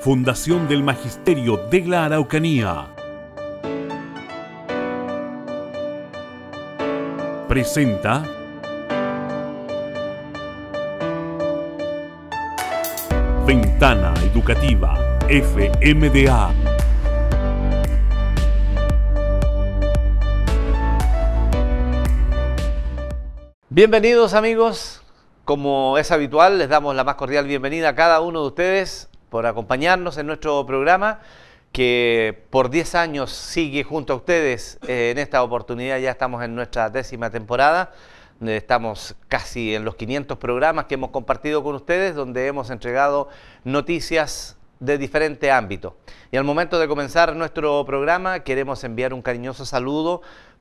Fundación del Magisterio de la Araucanía presenta Ventana Educativa FMDA. Bienvenidos amigos, como es habitual les damos la más cordial bienvenida a cada uno de ustedes por acompañarnos en nuestro programa que por 10 años sigue junto a ustedes. En esta oportunidad ya estamos en nuestra 10ª temporada, estamos casi en los 500 programas que hemos compartido con ustedes, donde hemos entregado noticias de diferente ámbito. Y al momento de comenzar nuestro programa queremos enviar un cariñoso saludo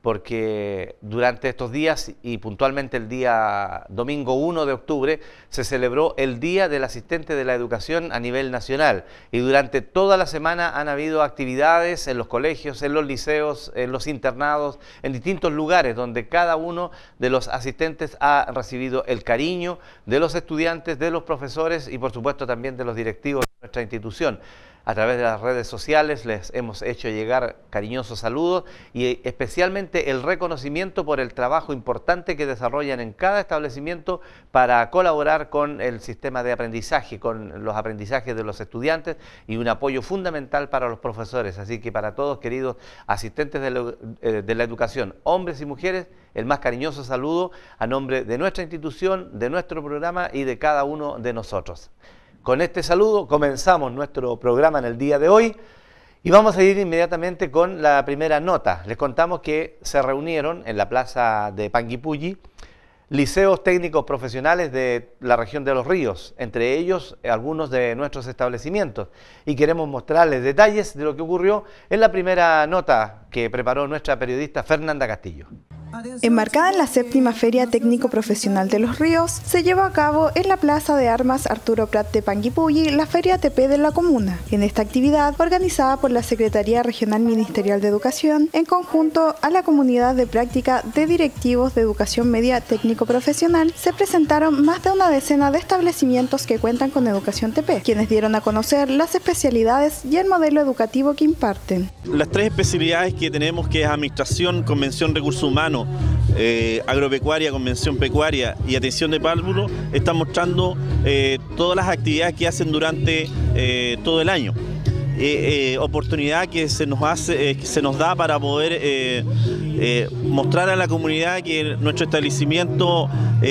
porque durante estos días y puntualmente el día domingo 1 de octubre se celebró el Día del Asistente de la Educación a nivel nacional y durante toda la semana han habido actividades en los colegios, en los liceos, en los internados, en distintos lugares donde cada uno de los asistentes ha recibido el cariño de los estudiantes, de los profesores y por supuesto también de los directivos de nuestra institución. A través de las redes sociales les hemos hecho llegar cariñosos saludos y especialmente el reconocimiento por el trabajo importante que desarrollan en cada establecimiento para colaborar con el sistema de aprendizaje, con los aprendizajes de los estudiantes y un apoyo fundamental para los profesores. Así que para todos, queridos asistentes de la educación, hombres y mujeres, el más cariñoso saludo a nombre de nuestra institución, de nuestro programa y de cada uno de nosotros. Con este saludo comenzamos nuestro programa en el día de hoy y vamos a ir inmediatamente con la primera nota. Les contamos que se reunieron en la plaza de Panguipulli liceos técnicos profesionales de la región de Los Ríos, entre ellos algunos de nuestros establecimientos. Y queremos mostrarles detalles de lo que ocurrió en la primera nota que preparó nuestra periodista Fernanda Castillo. Enmarcada en la 7ª Feria Técnico Profesional de Los Ríos, se llevó a cabo en la Plaza de Armas Arturo Prat de Panguipulli la Feria ATP de la comuna. En esta actividad, organizada por la Secretaría Regional Ministerial de Educación, en conjunto a la Comunidad de Práctica de Directivos de Educación Media Técnico Profesional, se presentaron más de una decena de establecimientos que cuentan con educación TP, quienes dieron a conocer las especialidades y el modelo educativo que imparten. Las 3 especialidades que tenemos, que es Administración, Convención Recursos Humanos, Agropecuaria, Convención Pecuaria y Atención de Párvulos, están mostrando todas las actividades que hacen durante todo el año. Oportunidad que se nos da para poder mostrar a la comunidad que nuestro establecimiento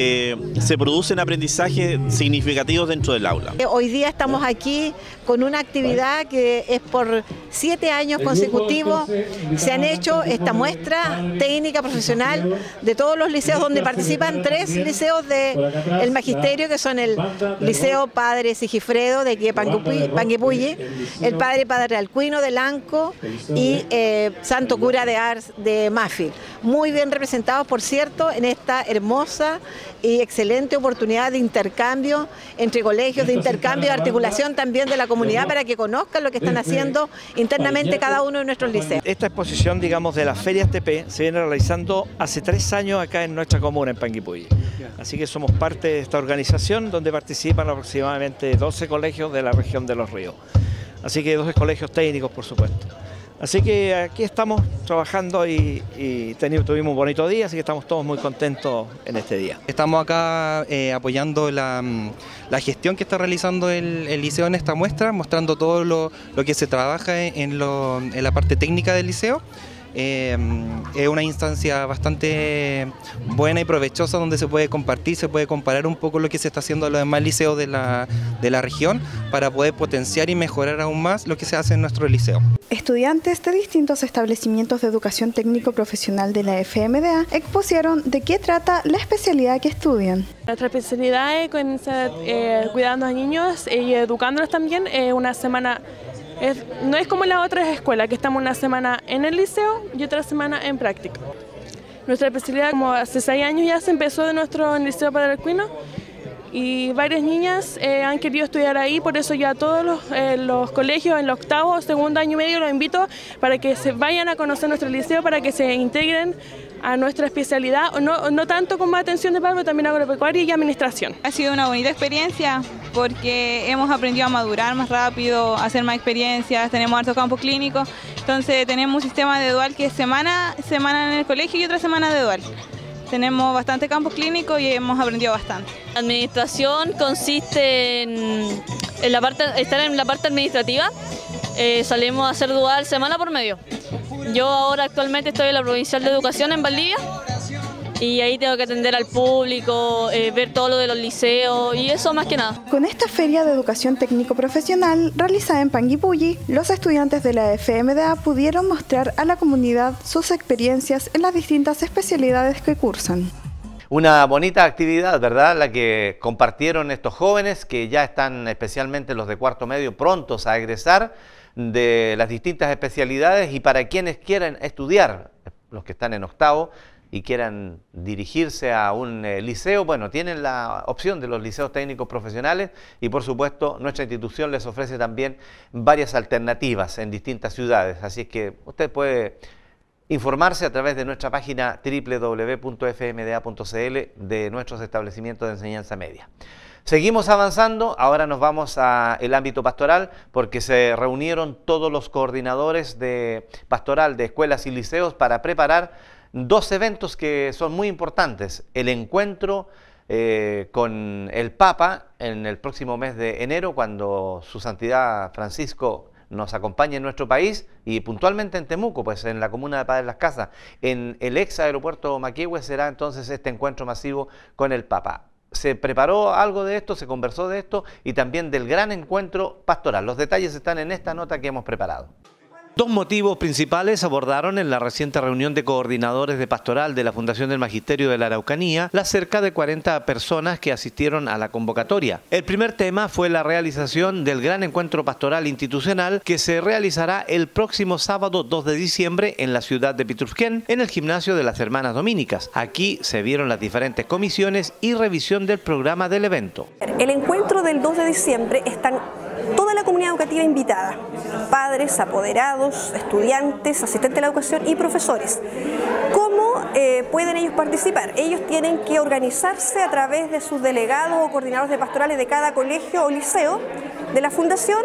se producen aprendizajes significativos dentro del aula. Hoy día estamos aquí con una actividad que es por 7 años consecutivos. Se han hecho esta muestra técnica profesional de todos los liceos donde participan 3 liceos del magisterio, que son el Liceo Padre Sigifredo de aquí de Panguipulli, el Padre Alcuino de Lanco y Santo Cura de Ars de Mafil. Muy bien representados, por cierto, en esta hermosa y excelente oportunidad de intercambio entre colegios, de intercambio, de articulación también de la comunidad para que conozcan lo que están haciendo internamente cada uno de nuestros liceos. Esta exposición, digamos, de las ferias TP se viene realizando hace 3 años acá en nuestra comuna, en Panguipulli. Así que somos parte de esta organización donde participan aproximadamente 12 colegios de la región de Los Ríos. Así que 12 colegios técnicos, por supuesto. Así que aquí estamos trabajando y tuvimos un bonito día, así que estamos todos muy contentos en este día. Estamos acá apoyando la gestión que está realizando el liceo en esta muestra, mostrando todo lo que se trabaja en la parte técnica del liceo. Es una instancia bastante buena y provechosa donde se puede compartir, se puede comparar un poco lo que se está haciendo en los demás liceos de la región para poder potenciar y mejorar aún más lo que se hace en nuestro liceo. Estudiantes de distintos establecimientos de educación técnico profesional de la FMDA expusieron de qué trata la especialidad que estudian. Nuestra especialidad es cuidando a niños y educándolos también. Una semana no es como en las otras escuelas, que estamos una semana en el liceo y otra semana en práctica. Nuestra especialidad, como hace 6 años ya se empezó de nuestro Liceo Padre Alcuino y varias niñas han querido estudiar ahí, por eso ya todos los colegios en el 8º, 2º año y medio los invito para que se vayan a conocer nuestro liceo, para que se integren a nuestra especialidad, no tanto como atención de parvo, también agropecuaria y administración. Ha sido una bonita experiencia porque hemos aprendido a madurar más rápido, a hacer más experiencias, tenemos harto campo clínico, entonces tenemos un sistema de dual que es semana en el colegio y otra semana de dual. Tenemos bastante campo clínico y hemos aprendido bastante. La administración consiste en estar en la parte administrativa. Salimos a hacer dual semana por medio. Yo ahora actualmente estoy en la Provincial de Educación en Valdivia y ahí tengo que atender al público, ver todo lo de los liceos y eso más que nada. Con esta feria de educación técnico profesional realizada en Panguipulli, los estudiantes de la FMDA pudieron mostrar a la comunidad sus experiencias en las distintas especialidades que cursan. Una bonita actividad, ¿verdad? La que compartieron estos jóvenes que ya están, especialmente los de cuarto medio, prontos a egresar de las distintas especialidades, y para quienes quieran estudiar, los que están en octavo y quieran dirigirse a un liceo, bueno, tienen la opción de los liceos técnicos profesionales y por supuesto nuestra institución les ofrece también varias alternativas en distintas ciudades, así es que usted puede informarse a través de nuestra página www.fmda.cl de nuestros establecimientos de enseñanza media. Seguimos avanzando, ahora nos vamos al ámbito pastoral porque se reunieron todos los coordinadores de pastoral de escuelas y liceos para preparar dos eventos que son muy importantes. El encuentro con el Papa en el próximo mes de enero, cuando su Santidad Francisco nos acompañe en nuestro país, y puntualmente en Temuco, pues en la comuna de Padre Las Casas, en el ex aeropuerto Maquihue, será entonces este encuentro masivo con el Papa. Se preparó algo de esto, se conversó de esto y también del gran encuentro pastoral. Los detalles están en esta nota que hemos preparado. Dos motivos principales abordaron en la reciente reunión de coordinadores de pastoral de la Fundación del Magisterio de la Araucanía las cerca de 40 personas que asistieron a la convocatoria. El primer tema fue la realización del gran encuentro pastoral institucional que se realizará el próximo sábado 2 de diciembre en la ciudad de Pitrufquén, en el gimnasio de las Hermanas Dominicas. Aquí se vieron las diferentes comisiones y revisión del programa del evento. El encuentro del 2 de diciembre están toda la comunidad educativa invitada, padres, apoderados, estudiantes, asistentes de la educación y profesores. ¿Cómo pueden ellos participar? Ellos tienen que organizarse a través de sus delegados o coordinadores de pastorales de cada colegio o liceo de la fundación.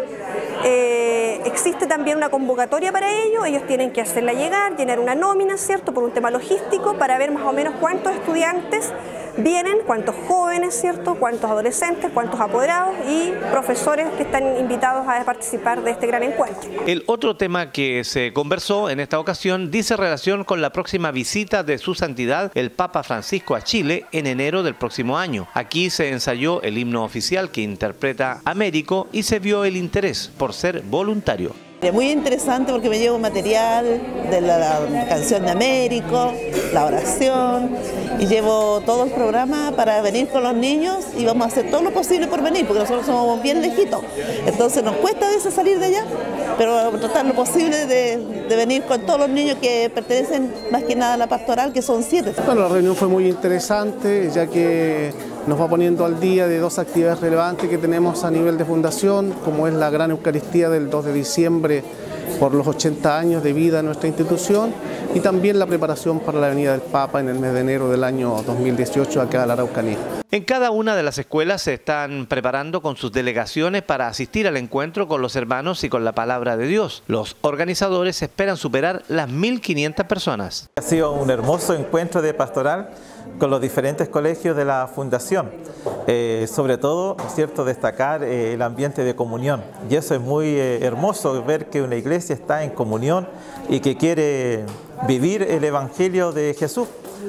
Existe también una convocatoria para ello, ellos tienen que hacerla llegar, llenar una nómina, ¿cierto?, por un tema logístico, para ver más o menos cuántos estudiantes vienen, cuántos jóvenes, ¿cierto?, cuántos adolescentes, cuántos apoderados y profesores que están invitados a participar de este gran encuentro. El otro tema que se conversó en esta ocasión dice relación con la próxima visita de su santidad, el Papa Francisco, a Chile en enero del próximo año. Aquí se ensayó el himno oficial que interpreta Américo y se vio el interés por ser voluntario. Muy interesante porque me llevo material de la canción de Américo, la oración, y llevo todo el programa para venir con los niños y vamos a hacer todo lo posible por venir, porque nosotros somos bien lejitos. Entonces nos cuesta a veces salir de allá, pero tratar lo posible de venir con todos los niños que pertenecen más que nada a la pastoral, que son 7. Bueno, la reunión fue muy interesante, ya que nos va poniendo al día de dos actividades relevantes que tenemos a nivel de fundación, como es la gran Eucaristía del 2 de diciembre por los 80 años de vida de nuestra institución, y también la preparación para la venida del Papa en el mes de enero del año 2018 acá a la Araucanía. En cada una de las escuelas se están preparando con sus delegaciones para asistir al encuentro con los hermanos y con la palabra de Dios. Los organizadores esperan superar las 1.500 personas. Ha sido un hermoso encuentro de pastoral con los diferentes colegios de la Fundación. Sobre todo, ¿cierto?, destacar el ambiente de comunión. Y eso es muy hermoso, ver que una iglesia está en comunión y que quiere vivir el Evangelio de Jesús.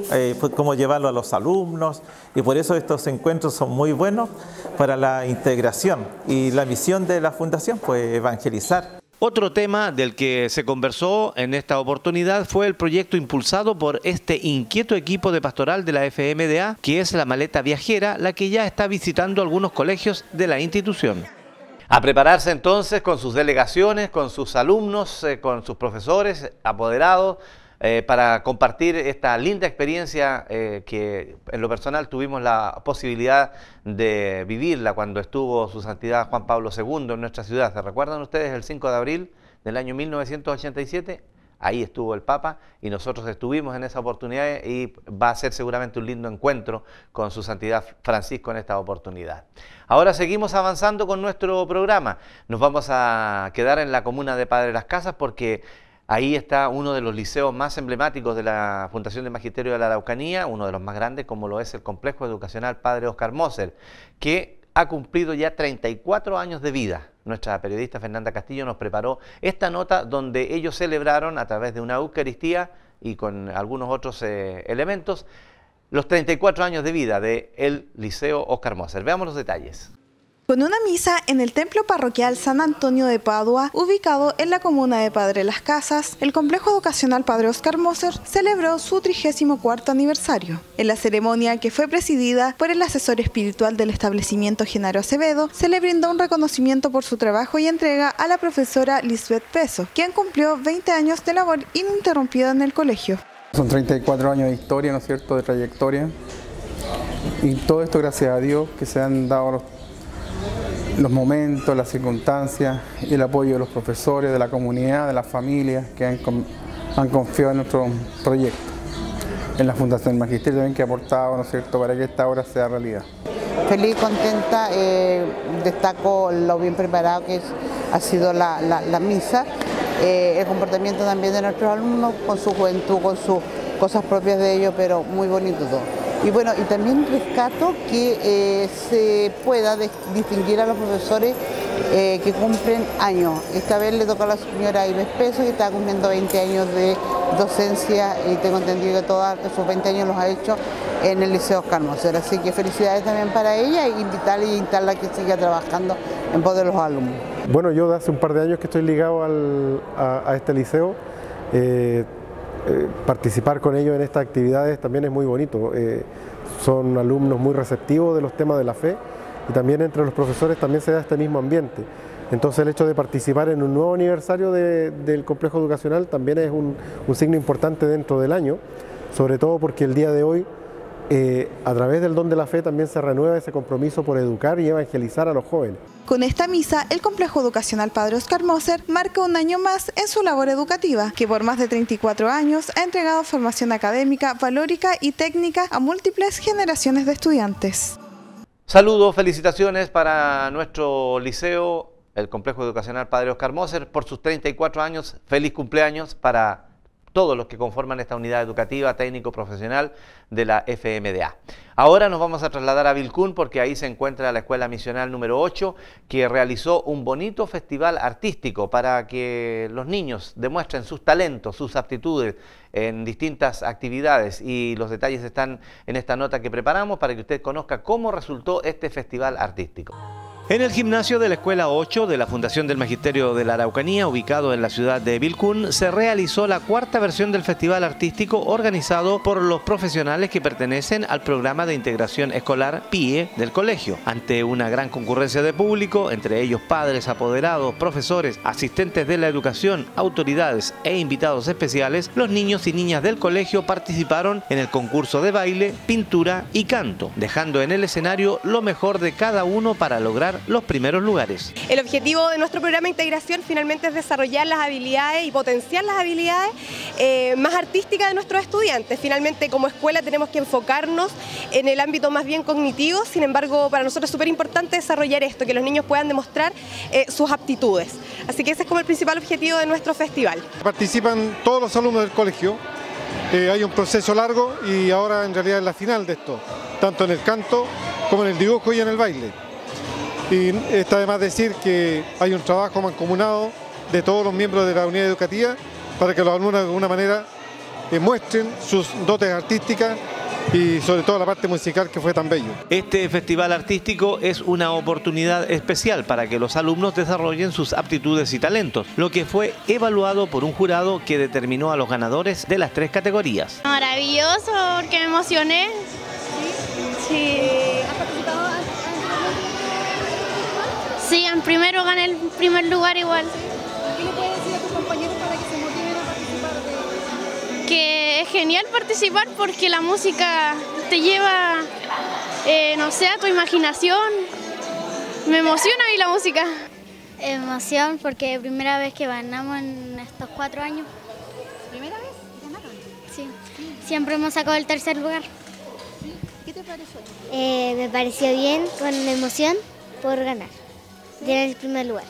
Cómo llevarlo a los alumnos, y por eso estos encuentros son muy buenos para la integración, y la misión de la Fundación, pues evangelizar. Otro tema del que se conversó en esta oportunidad fue el proyecto impulsado por este inquieto equipo de pastoral de la FMDA, que es la maleta viajera, la que ya está visitando algunos colegios de la institución. A prepararse entonces con sus delegaciones, con sus alumnos, con sus profesores, apoderados, para compartir esta linda experiencia que en lo personal tuvimos la posibilidad de vivirla cuando estuvo su santidad Juan Pablo II en nuestra ciudad. ¿Se recuerdan ustedes el 5 de abril del año 1987? Ahí estuvo el Papa y nosotros estuvimos en esa oportunidad y va a ser seguramente un lindo encuentro con su Santidad Francisco en esta oportunidad. Ahora seguimos avanzando con nuestro programa. Nos vamos a quedar en la comuna de Padre Las Casas porque ahí está uno de los liceos más emblemáticos de la Fundación del Magisterio de la Araucanía, uno de los más grandes, como lo es el Complejo Educacional Padre Oscar Moser, que ha cumplido ya 34 años de vida. Nuestra periodista Fernanda Castillo nos preparó esta nota donde ellos celebraron a través de una Eucaristía y con algunos otros elementos los 34 años de vida del Liceo Oscar Moser. Veamos los detalles. Con una misa en el Templo Parroquial San Antonio de Padua, ubicado en la comuna de Padre Las Casas, el Complejo Educacional Padre Oscar Moser celebró su 34º aniversario. En la ceremonia, que fue presidida por el asesor espiritual del establecimiento Genaro Acevedo, se le brindó un reconocimiento por su trabajo y entrega a la profesora Lisbeth Peso, quien cumplió 20 años de labor ininterrumpida en el colegio. Son 34 años de historia, ¿no es cierto?, de trayectoria. Y todo esto gracias a Dios que se han dado los momentos, las circunstancias y el apoyo de los profesores, de la comunidad, de las familias que han confiado en nuestro proyecto. En la Fundación del Magisterio también que ha aportado, ¿no es cierto?, para que esta obra sea realidad. Feliz, contenta, destaco lo bien preparado que ha sido la misa, el comportamiento también de nuestros alumnos con su juventud, con sus cosas propias de ellos, pero muy bonito todo. Y bueno, y también rescato que se pueda distinguir a los profesores que cumplen años. Esta vez le tocó a la señora Ives Peso, que está cumpliendo 20 años de docencia y tengo entendido que todos esos 20 años los ha hecho en el Liceo Oscar Moser. Así que felicidades también para ella e invitarla y instarla a que siga trabajando en pos de los alumnos. Bueno, yo de hace un par de años que estoy ligado a este liceo. Participar con ellos en estas actividades también es muy bonito. Son alumnos muy receptivos de los temas de la fe y también entre los profesores también se da este mismo ambiente. Entonces el hecho de participar en un nuevo aniversario del complejo educacional también es un signo importante dentro del año, sobre todo porque el día de hoy a través del don de la fe también se renueva ese compromiso por educar y evangelizar a los jóvenes. Con esta misa, el Complejo Educacional Padre Oscar Moser marca un año más en su labor educativa, que por más de 34 años ha entregado formación académica, valórica y técnica a múltiples generaciones de estudiantes. Saludos, felicitaciones para nuestro liceo, el Complejo Educacional Padre Oscar Moser, por sus 34 años. Feliz cumpleaños para todos los que conforman esta unidad educativa técnico-profesional de la FMDA. Ahora nos vamos a trasladar a Vilcún porque ahí se encuentra la Escuela Misional número 8 que realizó un bonito festival artístico para que los niños demuestren sus talentos, sus aptitudes en distintas actividades y los detalles están en esta nota que preparamos para que usted conozca cómo resultó este festival artístico. En el gimnasio de la Escuela 8 de la Fundación del Magisterio de la Araucanía, ubicado en la ciudad de Vilcún, se realizó la cuarta versión del festival artístico organizado por los profesionales que pertenecen al programa de integración escolar PIE del colegio. Ante una gran concurrencia de público, entre ellos padres, apoderados, profesores, asistentes de la educación, autoridades e invitados especiales, los niños y niñas del colegio participaron en el concurso de baile, pintura y canto, dejando en el escenario lo mejor de cada uno para lograr los primeros lugares. El objetivo de nuestro programa de integración finalmente es desarrollar las habilidades y potenciar las habilidades más artísticas de nuestros estudiantes. Finalmente, como escuela tenemos que enfocarnos en el ámbito más bien cognitivo, sin embargo para nosotros es súper importante desarrollar esto, que los niños puedan demostrar sus aptitudes. Así que ese es como el principal objetivo de nuestro festival. Participan todos los alumnos del colegio, hay un proceso largo y ahora en realidad es la final de esto, tanto en el canto como en el dibujo y en el baile. Y está de más decir que hay un trabajo mancomunado de todos los miembros de la unidad educativa para que los alumnos de alguna manera muestren sus dotes artísticas y sobre todo la parte musical que fue tan bello. Este festival artístico es una oportunidad especial para que los alumnos desarrollen sus aptitudes y talentos, lo que fue evaluado por un jurado que determinó a los ganadores de las 3 categorías. Maravilloso, porque me emocioné. Sí. ¿Has participado antes? Sí, en primero gané el primer lugar igual. ¿Qué le puedes decir a tus compañeros para que se motiven a participar? Que es genial participar porque la música te lleva, no sé, a tu imaginación. Me emociona a mí la música. Emoción porque es la primera vez que ganamos en estos 4 años. ¿Primera vez ganaron? Sí, siempre hemos sacado el tercer lugar. ¿Qué te pareció? Me pareció bien, con emoción por ganar, tener el primer lugar.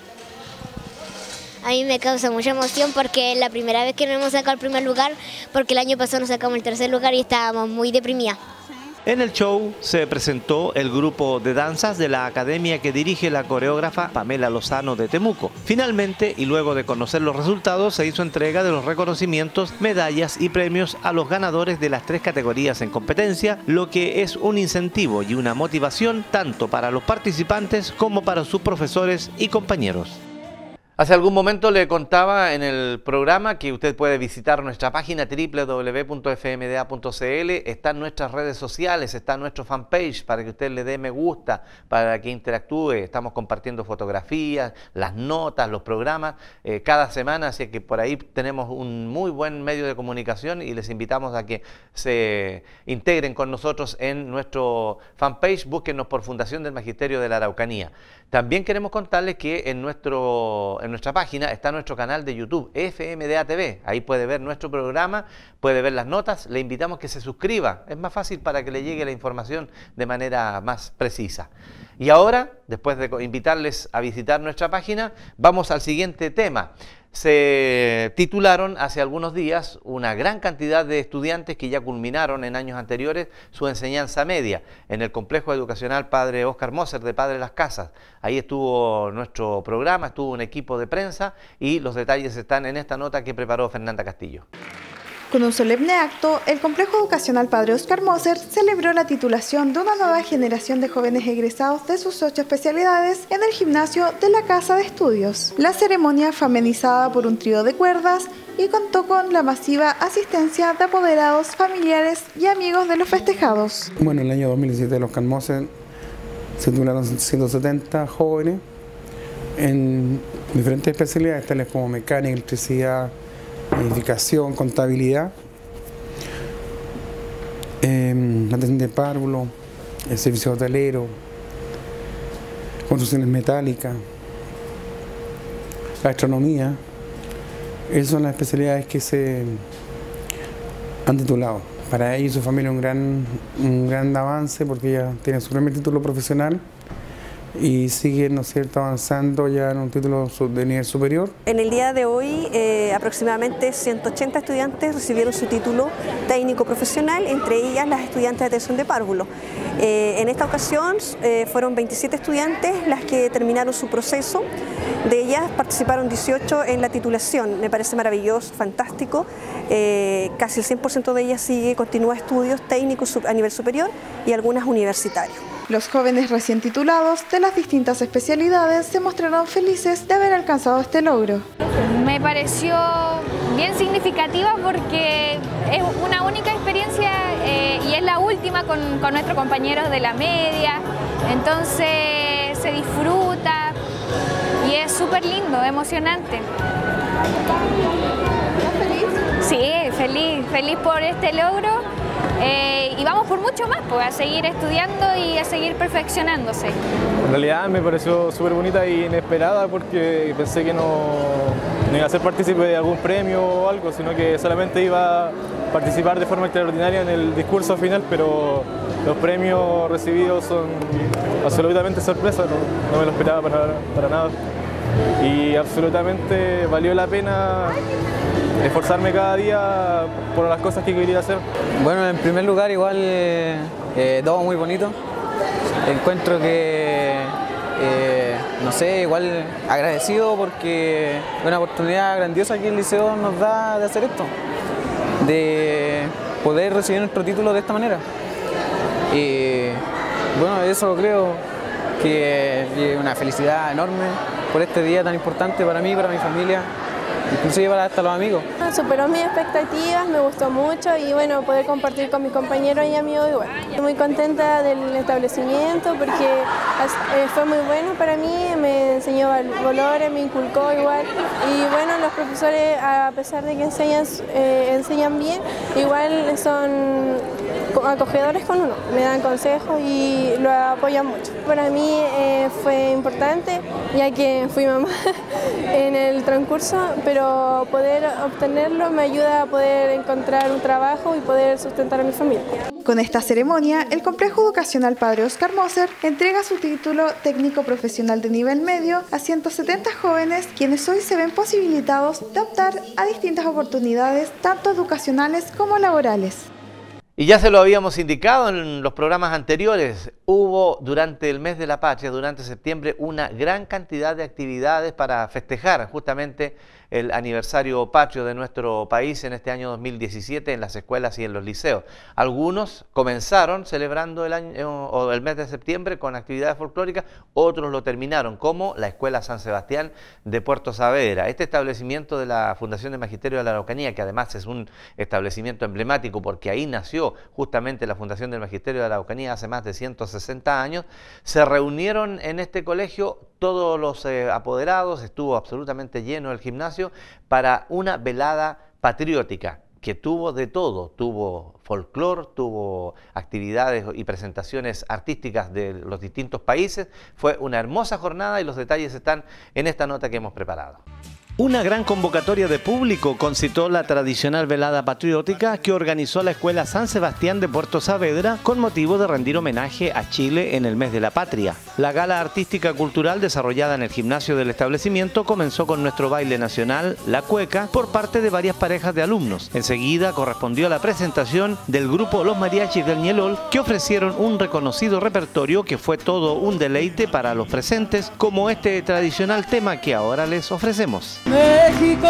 A mí me causa mucha emoción porque es la primera vez que nos hemos sacado el primer lugar, porque el año pasado nos sacamos el tercer lugar y estábamos muy deprimidas. En el show se presentó el grupo de danzas de la academia que dirige la coreógrafa Pamela Lozano de Temuco. Finalmente, y luego de conocer los resultados, se hizo entrega de los reconocimientos, medallas y premios a los ganadores de las 3 categorías en competencia, lo que es un incentivo y una motivación tanto para los participantes como para sus profesores y compañeros. Hace algún momento le contaba en el programa que usted puede visitar nuestra página www.fmda.cl, está en nuestras redes sociales, está en nuestro fanpage para que usted le dé me gusta, para que interactúe. Estamos compartiendo fotografías, las notas, los programas cada semana, así que por ahí tenemos un muy buen medio de comunicación y les invitamos a que se integren con nosotros en nuestro fanpage. Búsquenos por Fundación del Magisterio de la Araucanía. También queremos contarles que en nuestra página está nuestro canal de YouTube, FMDA TV. Ahí puede ver nuestro programa, puede ver las notas. Le invitamos que se suscriba. Es más fácil para que le llegue la información de manera más precisa. Y ahora, después de invitarles a visitar nuestra página, vamos al siguiente tema. Se titularon hace algunos días una gran cantidad de estudiantes que ya culminaron en años anteriores su enseñanza media en el complejo educacional Padre Óscar Moser de Padre Las Casas. Ahí estuvo nuestro programa, estuvo un equipo de prensa y los detalles están en esta nota que preparó Fernanda Castillo. Con un solemne acto, el Complejo Educacional Padre Óscar Moser celebró la titulación de una nueva generación de jóvenes egresados de sus 8 especialidades en el gimnasio de la Casa de Estudios. La ceremonia fue amenizada por un trío de cuerdas y contó con la masiva asistencia de apoderados, familiares y amigos de los festejados. Bueno, en el año 2017 el Óscar Moser se titularon 170 jóvenes en diferentes especialidades, tales como mecánica, electricidad, edificación, contabilidad, atención de párvulo, el servicio hotelero, construcciones metálicas, la astronomía. Esas son las especialidades que se han titulado. Para ellos y su familia un gran avance porque ya tienen su primer título profesional y siguen, ¿no es cierto?, avanzando ya en un título de nivel superior. En el día de hoy aproximadamente 180 estudiantes recibieron su título técnico profesional, entre ellas las estudiantes de atención de párvulo. En esta ocasión fueron 27 estudiantes las que terminaron su proceso, de ellas participaron 18 en la titulación. Me parece maravilloso, fantástico, casi el 100% de ellas continúa estudios técnicos a nivel superior y algunas universitarios. Los jóvenes recién titulados de las distintas especialidades se mostraron felices de haber alcanzado este logro. Me pareció bien significativa porque es una única experiencia y es la última con nuestros compañeros de la media, entonces se disfruta y es súper lindo, emocionante. ¿Estás feliz? Sí, feliz por este logro. Y vamos por mucho más, pues, a seguir estudiando y a seguir perfeccionándose. En realidad me pareció súper bonita e inesperada porque pensé que no iba a ser partícipe de algún premio o algo, sino que solamente iba a participar de forma extraordinaria en el discurso final, pero los premios recibidos son absolutamente sorpresa, no me lo esperaba para nada. Y absolutamente valió la pena esforzarme cada día por las cosas que quería hacer. Bueno, en primer lugar igual todo muy bonito. Encuentro que, no sé, igual agradecido porque es una oportunidad grandiosa que el liceo nos da de hacer esto, de poder recibir nuestro título de esta manera. Y bueno, eso creo que es una felicidad enorme por este día tan importante para mí, para mi familia, inclusive para hasta los amigos. Superó mis expectativas, me gustó mucho y bueno, poder compartir con mis compañeros y amigos igual. Estoy muy contenta del establecimiento porque fue muy bueno para mí, me enseñó valores, me inculcó igual y bueno, los profesores a pesar de que enseñan bien, igual son acogedores con uno, me dan consejos y lo apoyan mucho. Para mí fue importante, ya que fui mamá en el transcurso, pero poder obtenerlo me ayuda a poder encontrar un trabajo y poder sustentar a mi familia. Con esta ceremonia, el Complejo Educacional Padre Oscar Moser entrega su título técnico profesional de nivel medio a 170 jóvenes, quienes hoy se ven posibilitados de optar a distintas oportunidades, tanto educacionales como laborales. Y ya se lo habíamos indicado en los programas anteriores, hubo durante el mes de la patria, durante septiembre, una gran cantidad de actividades para festejar justamente el aniversario patrio de nuestro país en este año 2017 en las escuelas y en los liceos. Algunos comenzaron celebrando el mes de septiembre con actividades folclóricas, otros lo terminaron, como la Escuela San Sebastián de Puerto Saavedra. Este establecimiento de la Fundación del Magisterio de la Araucanía, que además es un establecimiento emblemático porque ahí nació justamente la Fundación del Magisterio de la Araucanía hace más de 160 años, se reunieron en este colegio todos los apoderados, estuvo absolutamente lleno el gimnasio para una velada patriótica que tuvo de todo, tuvo folclore, tuvo actividades y presentaciones artísticas de los distintos países. Fue una hermosa jornada y los detalles están en esta nota que hemos preparado. Una gran convocatoria de público concitó la tradicional velada patriótica que organizó la Escuela San Sebastián de Puerto Saavedra con motivo de rendir homenaje a Chile en el mes de la patria. La gala artística cultural desarrollada en el gimnasio del establecimiento comenzó con nuestro baile nacional, la cueca, por parte de varias parejas de alumnos. Enseguida correspondió la presentación del grupo Los Mariachis del Ñelol, que ofrecieron un reconocido repertorio que fue todo un deleite para los presentes, como este tradicional tema que ahora les ofrecemos. México,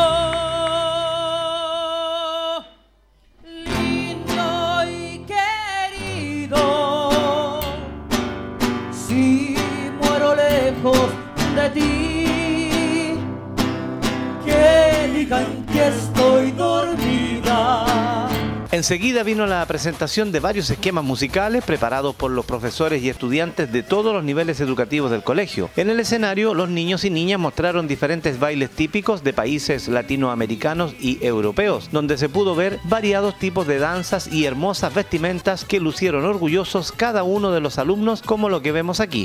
lindo y querido, si muero lejos de ti, que digan que estoy dormida. Enseguida vino la presentación de varios esquemas musicales preparados por los profesores y estudiantes de todos los niveles educativos del colegio. En el escenario, los niños y niñas mostraron diferentes bailes típicos de países latinoamericanos y europeos, donde se pudo ver variados tipos de danzas y hermosas vestimentas que lucieron orgullosos cada uno de los alumnos, como lo que vemos aquí.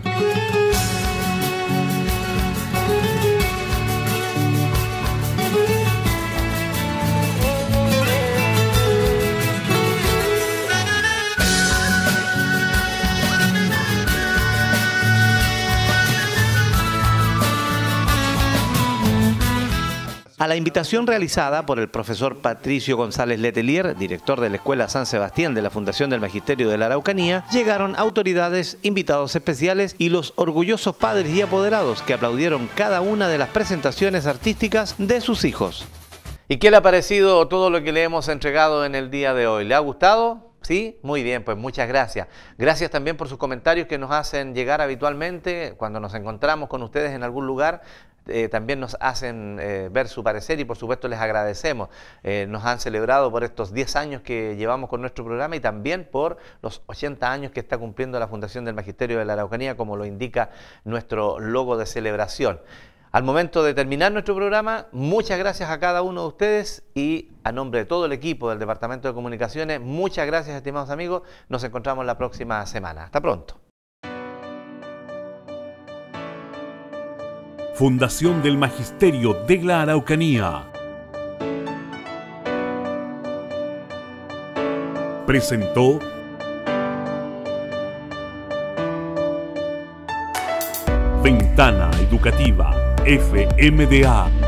A la invitación realizada por el profesor Patricio González Letelier, director de la Escuela San Sebastián de la Fundación del Magisterio de la Araucanía, llegaron autoridades, invitados especiales y los orgullosos padres y apoderados que aplaudieron cada una de las presentaciones artísticas de sus hijos. ¿Y qué le ha parecido todo lo que le hemos entregado en el día de hoy? ¿Le ha gustado? ¿Sí? Muy bien, pues muchas gracias. Gracias también por sus comentarios que nos hacen llegar habitualmente cuando nos encontramos con ustedes en algún lugar. También nos hacen ver su parecer y por supuesto les agradecemos. Nos han celebrado por estos 10 años que llevamos con nuestro programa y también por los 80 años que está cumpliendo la Fundación del Magisterio de la Araucanía, como lo indica nuestro logo de celebración. Al momento de terminar nuestro programa, muchas gracias a cada uno de ustedes y a nombre de todo el equipo del Departamento de Comunicaciones, muchas gracias, estimados amigos. Nos encontramos la próxima semana. Hasta pronto. Fundación del Magisterio de la Araucanía presentó Ventana Educativa FMDA.